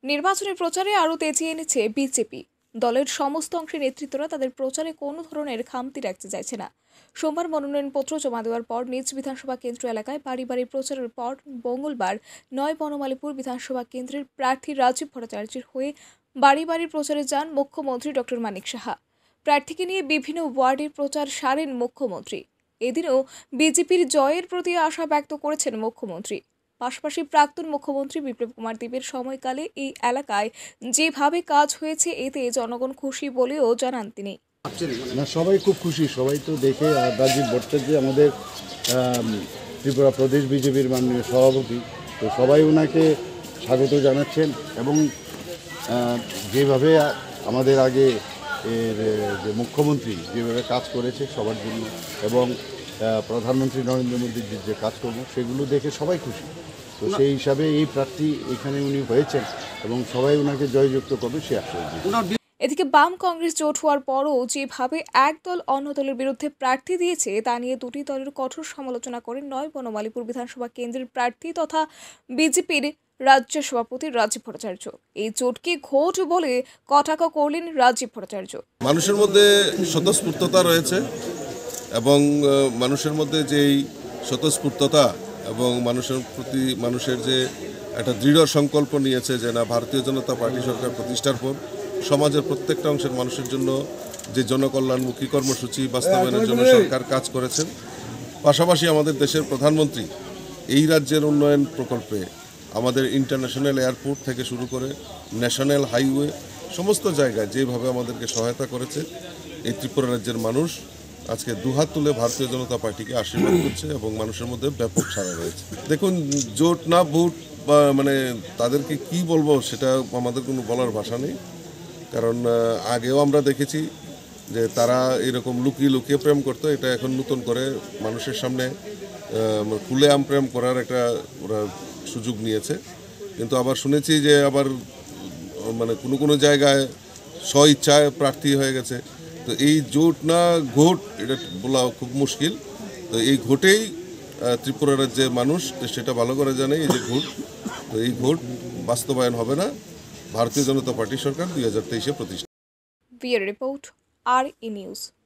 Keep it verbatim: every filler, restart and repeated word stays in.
নির্বাচনের প্রচারে আরও তেজিয়ে এনেছে বিজেপি। দলের সমস্ত অংশের নেতৃত্বরা তাদের প্রচারে কোনো ধরনের খামতি রাখতে চাইছে না। সোমবার মনোনয়নপত্র জমা দেওয়ার পর নিজ বিধানসভা কেন্দ্র এলাকায় বাড়ি বাড়ি প্রচারের পর মঙ্গলবার নয় বনমালীপুর বিধানসভা কেন্দ্রের প্রার্থী রাজীব ভট্টাচার্যের হয়ে বাড়ি বাড়ি প্রচারে যান মুখ্যমন্ত্রী ডক্টর মানিক সাহা। প্রার্থীকে নিয়ে বিভিন্ন ওয়ার্ডের প্রচার সারেন মুখ্যমন্ত্রী। এদিনও বিজেপির জয়ের প্রতি আশা ব্যক্ত করেছেন মুখ্যমন্ত্রী। পাশাপাশি প্রাক্তন মুখ্যমন্ত্রী বিপ্লব কুমার দেবের সময়কালে এই এলাকায় যেভাবে কাজ হয়েছে এতে জনগণ খুশি বলেও জানান তিনি। না, সবাই খুব খুশি। সবাই তো দেখে রাজীব ভট্টাচার্য আমাদের ত্রিপুরা প্রদেশ বিজেপির মাননীয় সভাপতি, তো সবাই ওনাকে স্বাগত জানাচ্ছেন এবং যেভাবে আমাদের আগে এর যে মুখ্যমন্ত্রী যেভাবে কাজ করেছে সবার জন্য এবং প্রধানমন্ত্রী নরেন্দ্র মোদীর যে কাজকর্ম সেগুলো দেখে সবাই খুশি। তো সেই হিসাবে এই প্রার্থী এখানে উনি হয়েছেন এবং সবাই ওনাকে জয়যুক্ত করবে সে আশ্বাস দিয়েছে। এদিকে বাম কংগ্রেস জোট হওয়ার পরও যেভাবে এক দল অন্য দলের বিরুদ্ধে প্রার্থী দিয়েছে তা নিয়ে দুটি দলের কঠোর সমালোচনা করেন নয় বনমালীপুর বিধানসভা কেন্দ্রের প্রার্থী তথা বিজেপির রাজ্য সভাপতি রাজীব ভট্টাচার্য। এই জোটকে ঘোট বলে কটাক্ষ করলেন রাজীব ভট্টাচার্য। মানুষের মধ্যে স্বতঃস্ফূর্ততা রয়েছে এবং মানুষের মধ্যে যেই স্বতঃস্ফূর্ততা এবং মানুষের প্রতি মানুষের যে একটা দৃঢ় সংকল্প নিয়েছে যে না, ভারতীয় জনতা পার্টি সরকার প্রতিষ্ঠার পর সমাজের প্রত্যেকটা অংশের মানুষের জন্য যে জনকল্যাণমুখী কর্মসূচি বাস্তবায়নের জন্য সরকার কাজ করেছেন। পাশাপাশি আমাদের দেশের প্রধানমন্ত্রী এই রাজ্যের উন্নয়ন প্রকল্পে আমাদের ইন্টারন্যাশনাল এয়ারপোর্ট থেকে শুরু করে ন্যাশনাল হাইওয়ে সমস্ত জায়গায় যেভাবে আমাদেরকে সহায়তা করেছে, এই ত্রিপুরা রাজ্যের মানুষ আজকে দুহাত তুলে ভারতীয় জনতা পার্টিকে আশীর্বাদ করছে এবং মানুষের মধ্যে ব্যাপক সাড়া রয়েছে। দেখুন, জোট না ভোট বা মানে তাদেরকে কি বলবো সেটা আমাদের কোনো বলার ভাষা নেই। কারণ আগেও আমরা দেখেছি যে তারা এরকম লুকিয়ে লুকিয়ে প্রেম করতো, এটা এখন নতুন করে মানুষের সামনে খুলে আম প্রেম করার একটা ওরা সুযোগ নিয়েছে। কিন্তু আবার শুনেছি যে আবার মানে কোনো কোনো জায়গায় স্ব ইচ্ছায় প্রার্থী হয়ে গেছে। তো এই জোট না ঘোট এটা বলা খুব মুশকিল। তো এই ঘোটেই ত্রিপুরা রাজ্যের মানুষ সেটা ভালো করে জানে, এই যে ঘোট, তো এই ঘোট বাস্তবায়ন হবে না। ভারতীয় জনতা পার্টি সরকার দুই হাজার তেইশে প্রতিষ্ঠা। রিপোর্ট আর ই নিউজ।